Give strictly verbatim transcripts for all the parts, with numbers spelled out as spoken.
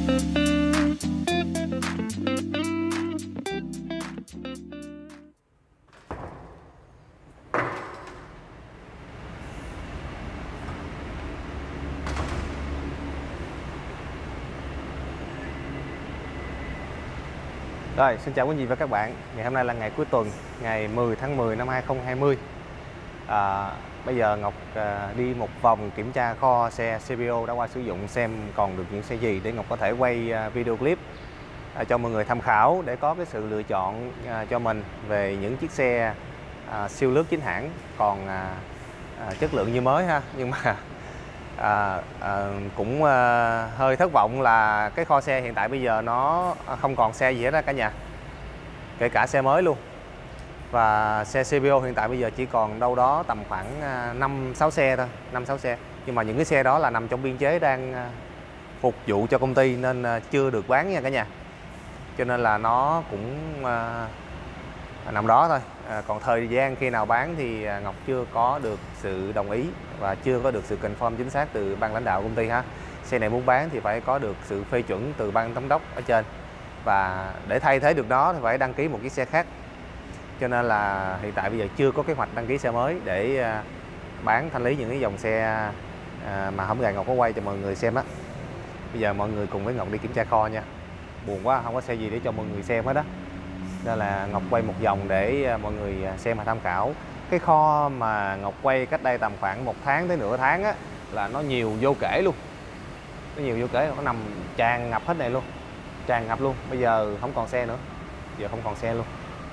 Rồi, xin chào quý vị và các bạn. Ngày hôm nay là ngày cuối tuần, ngày mười tháng mười năm hai nghìn không trăm hai mươi. à, Bây giờ Ngọc à, đi một vòng kiểm tra kho xe xê pê ô đã qua sử dụng xem còn được những xe gì để Ngọc có thể quay à, video clip à, cho mọi người tham khảo để có cái sự lựa chọn à, cho mình về những chiếc xe à, siêu lướt chính hãng còn à, à, chất lượng như mới ha. Nhưng mà À, à, cũng à, hơi thất vọng là cái kho xe hiện tại bây giờ nó không còn xe gì hết đó cả nhà, kể cả xe mới luôn. Và xe xê pê ô hiện tại bây giờ chỉ còn đâu đó tầm khoảng năm sáu xe thôi, năm sáu xe. Nhưng mà những cái xe đó là nằm trong biên chế đang phục vụ cho công ty nên chưa được bán nha cả nhà. Cho nên là nó cũng à, nằm đó thôi. À, còn thời gian khi nào bán thì Ngọc chưa có được sự đồng ý và chưa có được sự confirm chính xác từ ban lãnh đạo công ty ha. Xe này muốn bán thì phải có được sự phê chuẩn từ ban giám đốc ở trên, và để thay thế được đó thì phải đăng ký một chiếc xe khác. Cho nên là hiện tại bây giờ chưa có kế hoạch đăng ký xe mới để à, bán thanh lý những cái dòng xe à, mà hôm nay Ngọc có quay cho mọi người xem á. Bây giờ mọi người cùng với Ngọc đi kiểm tra kho nha. Buồn quá, không có xe gì để cho mọi người xem hết đó. Nên là Ngọc quay một vòng để mọi người xem và tham khảo. Cái kho mà Ngọc quay cách đây tầm khoảng một tháng tới nửa tháng á, là nó nhiều vô kể luôn. Nó nhiều vô kể, nó nằm tràn ngập hết này luôn. Tràn ngập luôn, bây giờ không còn xe nữa. Giờ không còn xe luôn.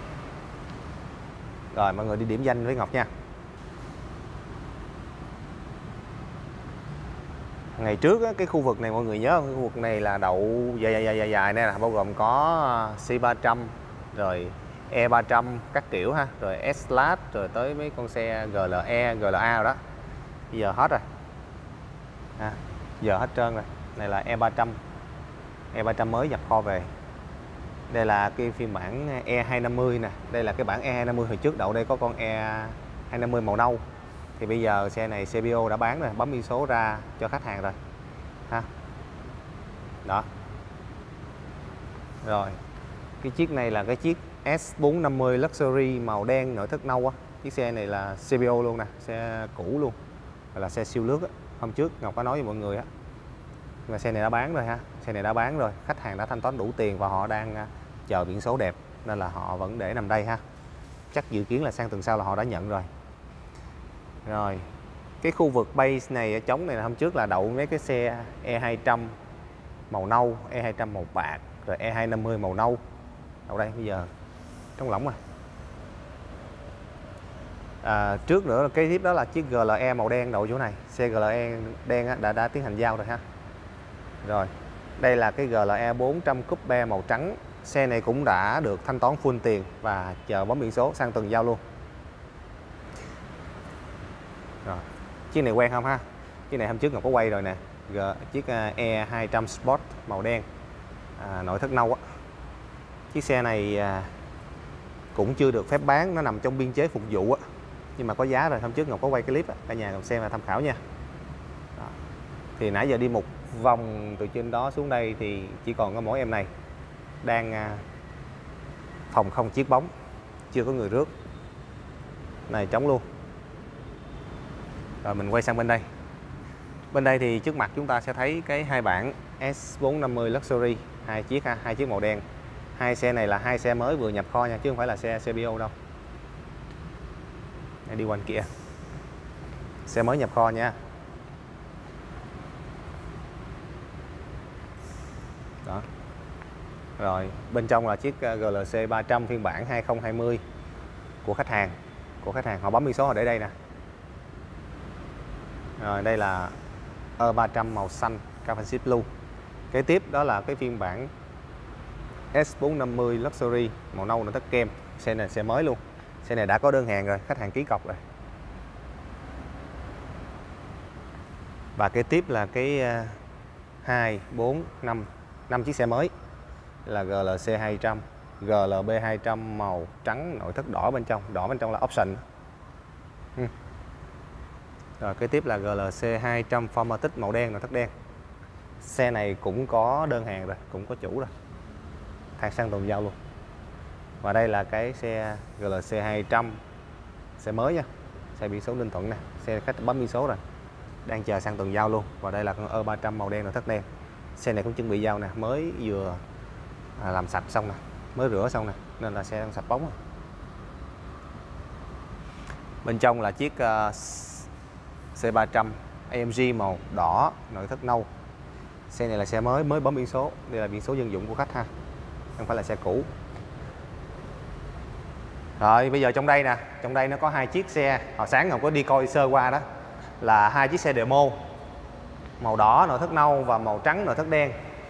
Rồi mọi người đi điểm danh với Ngọc nha. Ngày trước á, cái khu vực này mọi người nhớ không? Cái khu vực này là đậu dài dài dài dài, dài này là bao gồm có C ba trăm, rồi E ba trăm các kiểu ha, rồi S-Class, rồi tới mấy con xe giê lờ e, giê lờ a rồi đó. Bây giờ hết rồi. À, giờ hết trơn rồi. Này là E ba trăm. E ba trăm mới nhập kho về. Đây là cái phiên bản E hai năm mươi nè. Đây là cái bản E hai năm mươi hồi trước đậu đây có con E hai năm mươi màu nâu. Thì bây giờ xe này xê pê ô đã bán rồi, bấm biên số ra cho khách hàng rồi ha. Đó. Rồi. Cái chiếc này là cái chiếc S bốn năm mươi Luxury màu đen nội thất nâu á. Chiếc xe này là xê pê ô luôn nè, xe cũ luôn. Và là xe siêu lướt á. Hôm trước Ngọc có nói với mọi người á. Nhưng mà xe này đã bán rồi ha. Xe này đã bán rồi, khách hàng đã thanh toán đủ tiền và họ đang chờ biển số đẹp nên là họ vẫn để nằm đây ha. Chắc dự kiến là sang tuần sau là họ đã nhận rồi. Rồi, cái khu vực base này, trống này là hôm trước là đậu mấy cái xe E hai trăm màu nâu, E hai trăm màu bạc, rồi E hai năm mươi màu nâu. Đậu đây bây giờ trống lỏng rồi. À, trước nữa là cái tiếp đó là chiếc giê lờ e màu đen đậu chỗ này. Xe giê lờ e đen đã đã tiến hành giao rồi ha. Rồi, đây là cái giê lờ e bốn trăm Coupe màu trắng. Xe này cũng đã được thanh toán full tiền và chờ bấm biển số sang tuần giao luôn. Rồi. Chiếc này quen không ha? Chiếc này hôm trước Ngọc có quay rồi nè. G, chiếc E hai trăm Sport màu đen, à, nội thất nâu á. Chiếc xe này à, cũng chưa được phép bán, nó nằm trong biên chế phục vụ á, nhưng mà có giá rồi. Hôm trước Ngọc có quay cái clip á, cả nhà cùng xem và tham khảo nha. Đó. Thì nãy giờ đi một vòng từ trên đó xuống đây thì chỉ còn có mỗi em này đang à, phòng không chiếc bóng, chưa có người rước. Này trống luôn. Rồi mình quay sang bên đây. Bên đây thì trước mặt chúng ta sẽ thấy cái hai bản S bốn năm mươi Luxury, hai chiếc ha, hai chiếc màu đen. Hai xe này là hai xe mới vừa nhập kho nha, chứ không phải là xe xê pê ô đâu. Đây, đi quanh kia. Xe mới nhập kho nha. Đó. Rồi, bên trong là chiếc giê lờ xê ba trăm phiên bản hai không hai không của khách hàng. Của khách hàng họ bấm biên số họ để đây nè. Rồi đây là E ba trăm màu xanh Carbon Sheet Blue. Kế tiếp đó là cái phiên bản S bốn năm mươi Luxury màu nâu nội thất kem. Xe này xe mới luôn. Xe này đã có đơn hàng rồi, khách hàng ký cọc rồi. Và kế tiếp là cái hai, bốn, năm, năm chiếc xe mới là giê lờ xê hai trăm, giê lờ bê hai trăm màu trắng nội thất đỏ bên trong, đỏ bên trong là option. Ừ. Rồi kế tiếp là giê lờ xê hai trăm Formatic màu đen nội thất đen. Xe này cũng có đơn hàng rồi, cũng có chủ rồi, thang xăng toàn giao luôn. Và đây là cái xe giê lờ xê hai trăm, xe mới nha, xe biển số Ninh Thuận nè, xe khách bấm biển số rồi, đang chờ xăng toàn giao luôn. Và đây là con E ba trăm màu đen nội thất đen, xe này cũng chuẩn bị giao nè, mới vừa à, làm sạch xong nè, mới rửa xong nè, nên là xe đang sạch bóng rồi. Bên trong là chiếc uh, xê ba trăm a em giê màu đỏ nội thất nâu. Xe này là xe mới, mới bấm biển số, đây là biển số dân dụng của khách ha, không phải là xe cũ. Rồi bây giờ trong đây nè, trong đây nó có hai chiếc xe, hồi sáng Ngọc có đi coi sơ qua đó, là hai chiếc xe demo, màu đỏ nội thất nâu và màu trắng nội thất đen.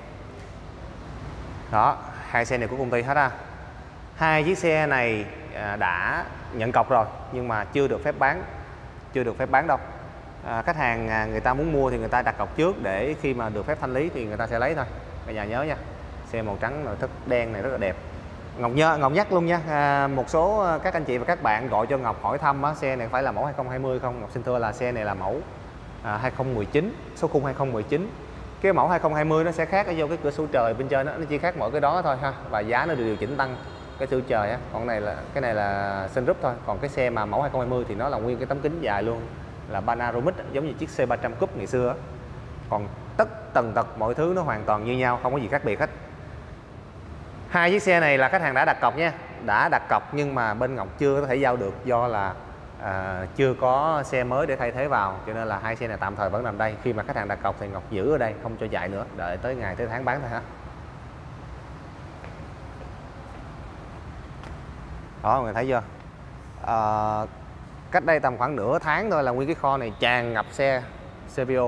Đó, hai xe này của công ty hết ha. Hai chiếc xe này đã nhận cọc rồi nhưng mà chưa được phép bán, chưa được phép bán đâu. À, khách hàng người ta muốn mua thì người ta đặt cọc trước, để khi mà được phép thanh lý thì người ta sẽ lấy thôi. Cả nhà nhớ nha, xe màu trắng nội thất đen này rất là đẹp. Ngọc nhớ, Ngọc nhắc luôn nha, à, một số các anh chị và các bạn gọi cho Ngọc hỏi thăm á, xe này phải là mẫu hai không hai không không. Ngọc xin thưa là xe này là mẫu à, hai không một chín, số khung hai không một chín. Cái mẫu hai không hai không nó sẽ khác ở vô cái cửa sổ trời bên trên đó, nó chỉ khác mỗi cái đó thôi ha, và giá nó được điều chỉnh tăng cái sổ trời á. Còn này là cái này là sunroof thôi, còn cái xe mà mẫu hai không hai không thì nó là nguyên cái tấm kính dài luôn, là panoramic giống như chiếc xê ba trăm Coupe ngày xưa á. Còn tất tần tật mọi thứ nó hoàn toàn như nhau, không có gì khác biệt hết. Hai chiếc xe này là khách hàng đã đặt cọc nha, đã đặt cọc nhưng mà bên Ngọc chưa có thể giao được, do là à, chưa có xe mới để thay thế vào, cho nên là hai xe này tạm thời vẫn nằm đây. Khi mà khách hàng đặt cọc thì Ngọc giữ ở đây, không cho chạy nữa, đợi tới ngày tới tháng bán thôi ha. Đó, mọi người thấy chưa? À, cách đây tầm khoảng nửa tháng thôi là nguyên cái kho này tràn ngập xe xê pê ô.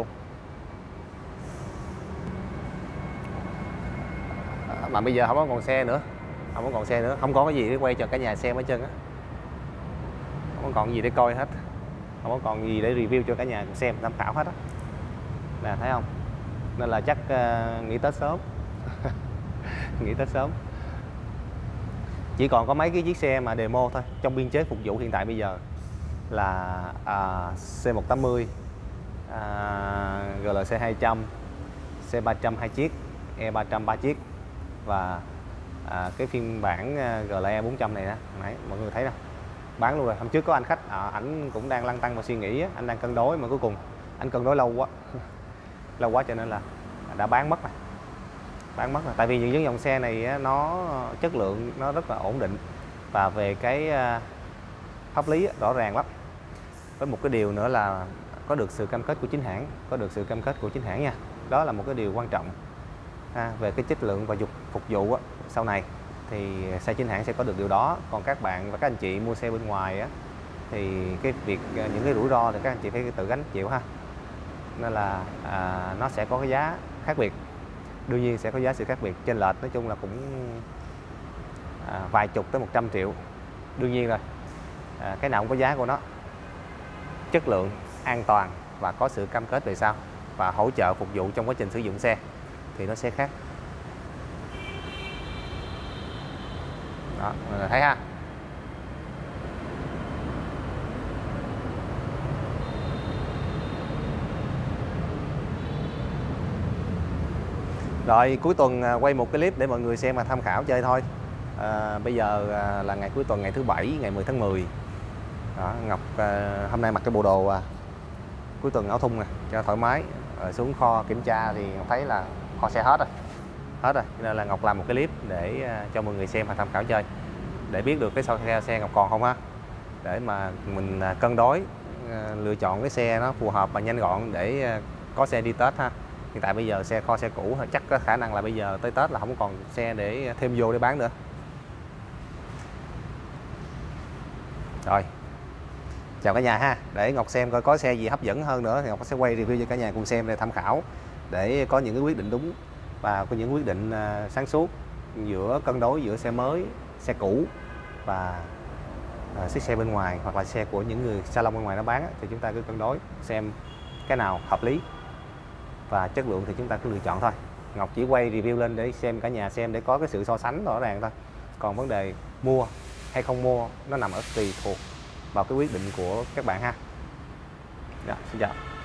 Mà bây giờ không có còn xe nữa, không có còn xe nữa, không có cái gì để quay cho cả nhà xem hết trơn á, không có còn gì để coi hết, không có còn gì để review cho cả nhà xem tham khảo hết á. Nè thấy không, nên là chắc uh, nghỉ Tết sớm nghỉ Tết sớm. Chỉ còn có mấy cái chiếc xe mà demo thôi. Trong biên chế phục vụ hiện tại bây giờ là à, xê một tám mươi, à, giê lờ xê hai trăm, xê ba trăm hai chiếc, E ba trăm ba chiếc, và à, cái phiên bản giê lờ e bốn trăm này đó, nãy mọi người thấy đâu, bán luôn rồi. Hôm trước có anh khách, à, ảnh cũng đang lăn tăn và suy nghĩ, anh đang cân đối mà cuối cùng anh cân đối lâu quá lâu quá cho nên là đã bán mất rồi, bán mất rồi. Tại vì những dòng xe này nó chất lượng nó rất là ổn định, và về cái pháp lý rõ ràng lắm. Với một cái điều nữa là có được sự cam kết của chính hãng, có được sự cam kết của chính hãng nha, đó là một cái điều quan trọng. À, về cái chất lượng và dục phục vụ á, sau này thì xe chính hãng sẽ có được điều đó. Còn các bạn và các anh chị mua xe bên ngoài á, thì cái việc những cái rủi ro thì các anh chị phải tự gánh chịu ha. Nên là à, nó sẽ có cái giá khác biệt, đương nhiên sẽ có giá sự khác biệt chênh lệch, nói chung là cũng à, vài chục tới một trăm triệu, đương nhiên rồi. À, cái nào cũng có giá của nó, chất lượng, an toàn và có sự cam kết về sau và hỗ trợ phục vụ trong quá trình sử dụng xe thì nó sẽ khác. Đó, mọi người thấy ha. Rồi cuối tuần quay một cái clip để mọi người xem mà tham khảo chơi thôi. À, bây giờ là ngày cuối tuần, ngày thứ bảy, ngày mười tháng mười. Đó, Ngọc à, hôm nay mặc cái bộ đồ à, cuối tuần áo thun nè cho thoải mái. Rồi xuống kho kiểm tra thì Ngọc thấy là kho xe hết rồi, hết rồi, nên là Ngọc làm một cái clip để à, cho mọi người xem và tham khảo chơi, để biết được cái sau xe, xe Ngọc còn không ha, để mà mình à, cân đối à, lựa chọn cái xe nó phù hợp và nhanh gọn để à, có xe đi Tết ha. Hiện tại bây giờ xe kho xe cũ chắc có khả năng là bây giờ tới Tết là không còn xe để thêm vô để bán nữa. Rồi, chào cả nhà ha. Để Ngọc xem coi có xe gì hấp dẫn hơn nữa thì Ngọc sẽ quay review cho cả nhà cùng xem để tham khảo, để có những cái quyết định đúng và có những quyết định sáng suốt giữa cân đối giữa xe mới, xe cũ và à, chiếc xe bên ngoài hoặc là xe của những người salon bên ngoài nó bán, thì chúng ta cứ cân đối xem cái nào hợp lý và chất lượng thì chúng ta cứ lựa chọn thôi. Ngọc chỉ quay review lên để xem cả nhà xem, để có cái sự so sánh rõ ràng thôi. Còn vấn đề mua hay không mua nó nằm ở tùy thuộc vào cái quyết định của các bạn ha. Dạ, xin chào.